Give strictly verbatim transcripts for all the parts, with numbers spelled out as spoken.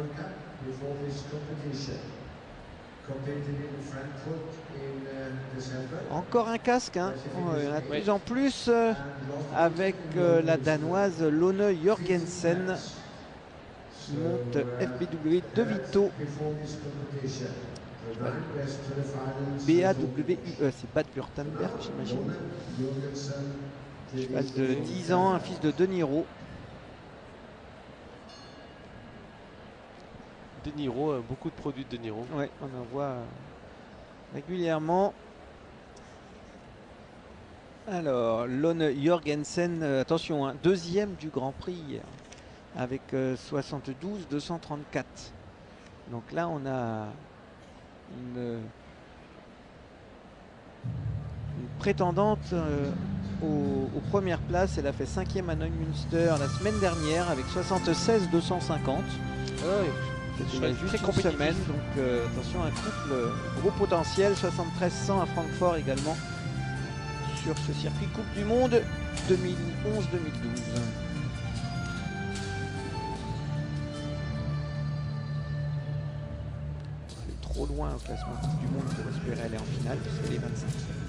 Encore un casque, hein. Oh, il y en a de plus en plus euh, avec euh, la Danoise Lone Jorgensen qui monte F B W de Vito. B A W U E, c'est Bad-Württemberg, j'imagine. Cheval de dix ans, un fils de De Niro. De Niro, euh, beaucoup de produits de De Niro. Oui, on en voit euh, régulièrement. Alors, Lone Jorgensen, euh, attention, hein, deuxième du Grand Prix hier, avec euh, soixante-douze deux cent trente-quatre. Donc là, on a une, une prétendante euh, aux, aux premières places. Elle a fait cinquième à Neumünster la semaine dernière avec soixante-seize deux cent cinquante. Ah oui. C'était juste une semaine, donc euh, attention, un couple euh, gros potentiel, soixante-treize cents à Francfort également sur ce circuit Coupe du Monde deux mille onze deux mille douze. Elle est trop loin au classement Coupe du Monde pour espérer aller en finale, puisqu'elle est vingt-cinq.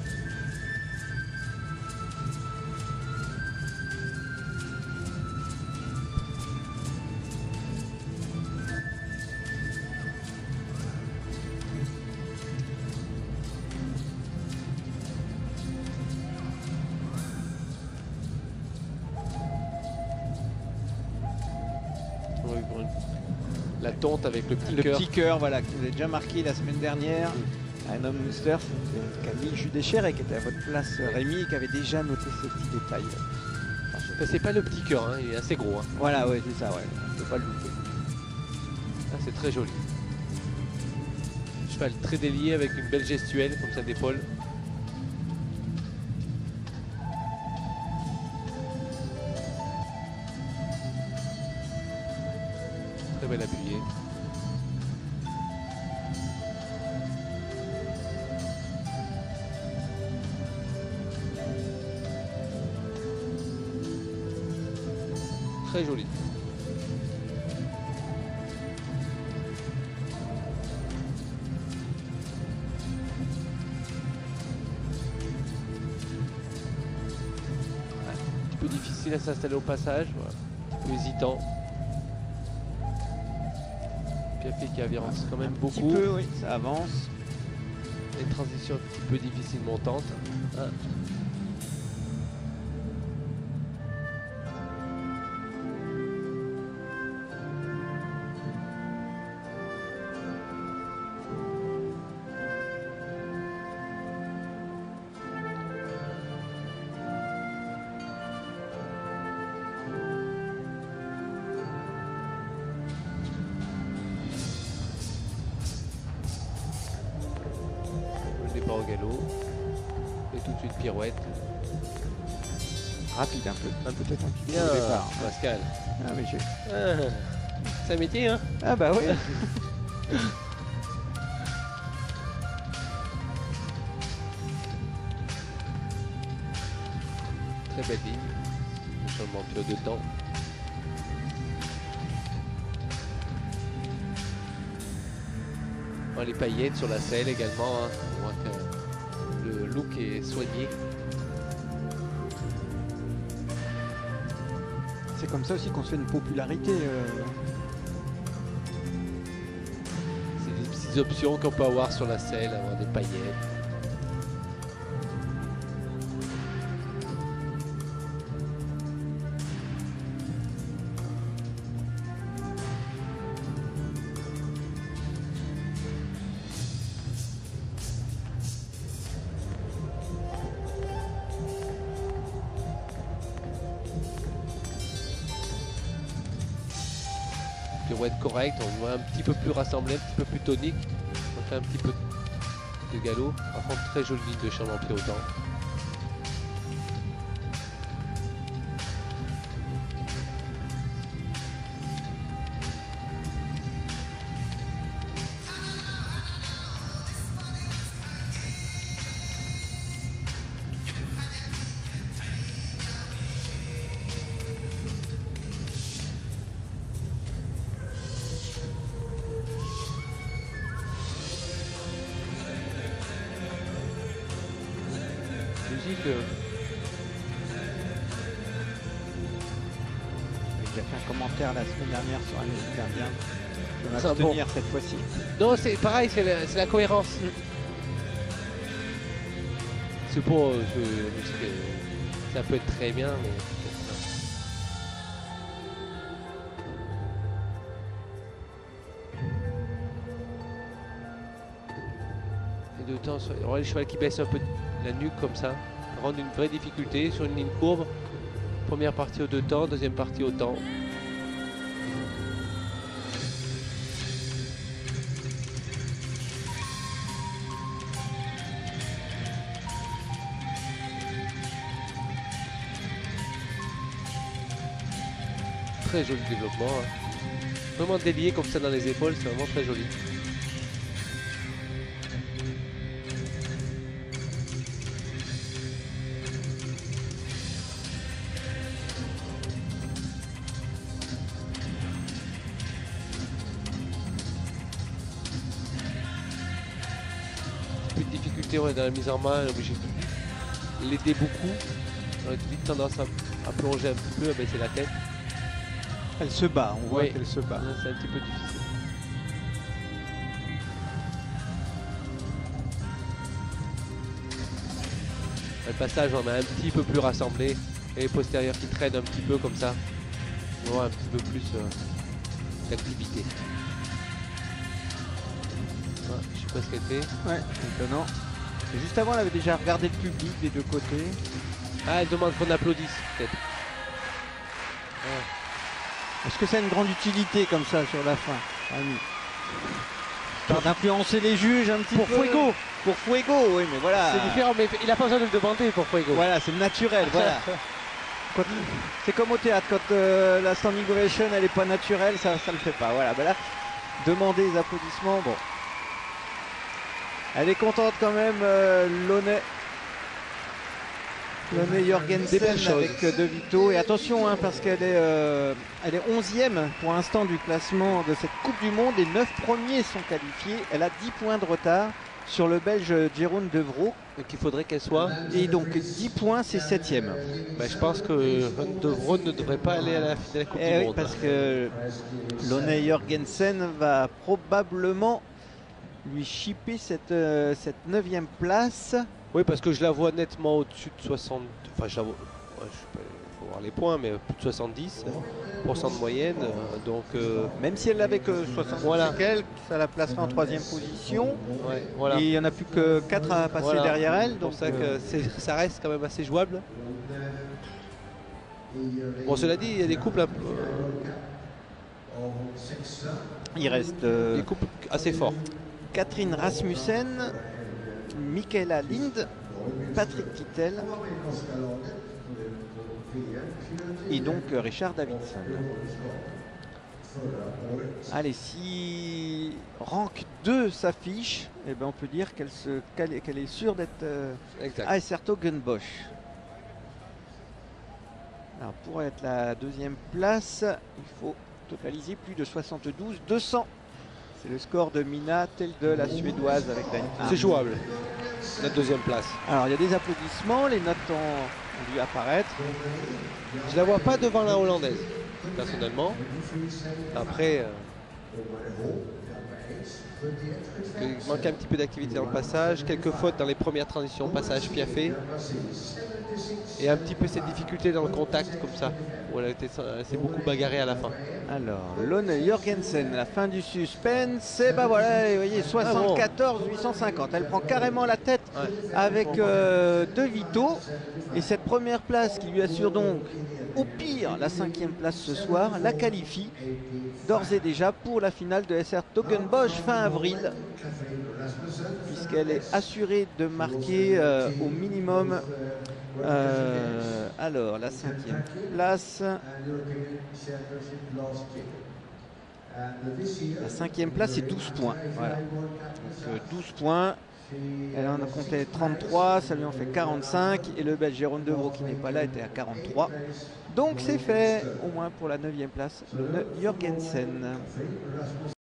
La tonte avec le petit le cœur. petit cœur, voilà, qui nous a déjà marqué la semaine dernière à Neumünster. C'est Camille Judécheret qui était à votre place, Rémi, qui avait déjà noté ce petit détail. Enfin, c'est pas le petit cœur, hein, il est assez gros. Hein. Voilà, ouais, c'est ça, ouais. On peut pas le louper. Ah, c'est très joli. Cheval très délié avec une belle gestuelle comme ça d'épaule. Très bel appuyé. Très joli. Un petit peu difficile à s'installer au passage, voilà. Un peu hésitant. Piafé qui avance quand même Un beaucoup. petit peu, oui, ça avance. Les transitions un petit peu difficiles montantes. Ah. Départ au galop et tout de suite pirouette. Rapide un peu, un peut-être un petit peu Bien, au départ. Pascal. Ah, mais j'ai... Ah, c'est un métier, hein. Ah bah oui. Très belle ligne. Changement de pied de temps. Oh, les paillettes sur la selle également. Hein. On voit que le look est soigné. C'est comme ça aussi qu'on se fait une popularité. Euh... C'est des petites options qu'on peut avoir sur la selle, avoir des paillettes. Pirouette correcte, on voit un petit peu plus rassemblé, un petit peu plus tonique. On fait un petit peu de galop. Par contre, très jolie ligne de champ en pied au temps. technique. Euh... J'ai fait un commentaire la semaine dernière sur un super bien. Je vais Ah, m'abstenir bon. cette fois-ci. Non, c'est pareil, c'est la, la cohérence. Mm. C'est pour. Euh, je, je sais que ça peut être très bien, mais. Et de temps, on voit le cheval qui baisse un peu la nuque comme ça, rendre une vraie difficulté sur une ligne courbe. Première partie au deux temps, deuxième partie au temps. Très joli développement. Hein. Vraiment délié comme ça dans les épaules, c'est vraiment très joli. Plus de difficulté, on est dans la mise en main, on est obligé de l'aider beaucoup. On a vite tendance à, à plonger un petit peu, à baisser la tête. Elle se bat, on voit Oui. qu'elle se bat. C'est un petit peu difficile. Le passage, on a un petit peu plus rassemblé. Et les postérieurs qui traînent un petit peu comme ça. On va voir un petit peu plus euh, d'activité. Ah, je sais pas ce qu'elle fait. Ouais, étonnant. Et juste avant, elle avait déjà regardé le public des deux côtés. Ah, elle demande qu'on applaudisse peut-être. Est-ce que ça a une grande utilité comme ça sur la fin, Rémi? Histoire d'influencer les juges un petit Pour peu. Fuego. Pour Fuego, oui, mais voilà. C'est différent, mais il a pas besoin de le demander pour Fuego. Voilà, c'est naturel, voilà. Quand- C'est comme au théâtre, quand euh, la standing ovation elle est pas naturelle, ça ça le fait pas. Voilà, ben là, demander les applaudissements, bon. Elle est contente quand même, euh, Lone. Lone Jorgensen avec euh, De Vito. Et attention, hein, parce qu'elle est, euh, elle est onzième pour l'instant du classement de cette Coupe du Monde. Les neuf premiers sont qualifiés. Elle a dix points de retard sur le Belge Jeroen De Vroo. Donc il faudrait qu'elle soit. Et donc dix points, c'est septième. Bah, je pense que De Vroo ne devrait pas aller à la finale de la Coupe Eh du oui, Monde. parce que Lone Jorgensen va probablement lui chipper cette, euh, cette neuvième place. Oui, parce que je la vois nettement au-dessus de soixante. Enfin, je la vois. Ouais, je sais pas, il faut voir les points, mais plus de soixante-dix pour cent de moyenne. euh, Donc, euh, Même si elle n'avait que soixante Voilà. et quelques, ça la placerait en troisième position. ouais, voilà. Et il n'y en a plus que quatre à passer Voilà. derrière elle. C'est pour Donc ça euh, que c'est- ça reste quand même assez jouable. Bon, cela dit, il y a des couples, un peu, euh, il reste euh, des couples assez forts. Catherine Rasmussen, Michaela Lind, Patrick Kittel et donc euh, Richard Davidson. Allez, si rank deux s'affiche, eh ben on peut dire qu'elle se- qu'elle est, qu'elle est sûre d'être euh, Exact. à Esserto-Gunbosch. Alors pour être la deuxième place, il faut totaliser plus de soixante-douze deux cents. C'est le score de Mina, tel de la Suédoise avec la C'est jouable. La deuxième place. Alors il y a des applaudissements, les notes ont, ont dû apparaître. Je la vois pas devant la Hollandaise, personnellement. Après, euh, il manque un petit peu d'activité dans le passage, quelques fautes dans les premières transitions, passage piaffé. Et un petit peu cette difficulté dans le contact comme ça, où elle, a été- elle s'est beaucoup bagarrée à la fin. Alors, Lone Jorgensen, la fin du suspense, et ben voilà, vous voyez, soixante-quatorze huit cent cinquante. Elle prend carrément la tête Ouais. avec euh, De Vito. Et cette première place qui lui assure donc, au pire, la cinquième place ce soir, la qualifie d'ores et déjà pour la finale de Esserto-Gunbosch fin avril. Puisqu'elle est assurée de marquer euh, au minimum. Euh, alors, la cinquième place. La cinquième place est douze points. Voilà. Donc, euh, douze points. Elle en a compté trente-trois, ça lui en fait quarante-cinq. Et le Belge Jeroen De Vroo qui n'est pas là était à quarante-trois. Donc c'est fait, au moins pour la neuvième place, Lone Jorgensen.